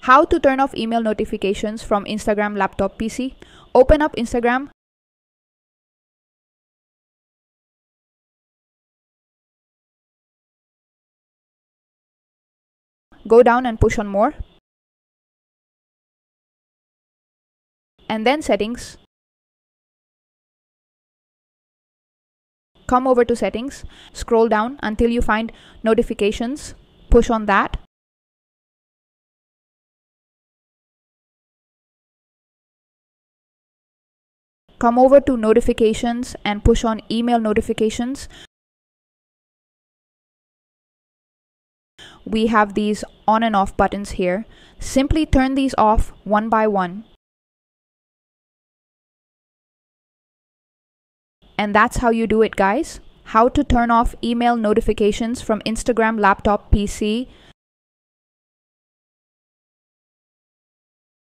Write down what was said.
How to turn off email notifications from Instagram laptop PC. Open up Instagram. Go down and push on more. And then settings. Come over to settings. Scroll down until you find notifications. Push on that. Come over to notifications and push on email notifications. We have these on and off buttons here. Simply turn these off one by one. And that's how you do it, guys. How to turn off email notifications from Instagram laptop PC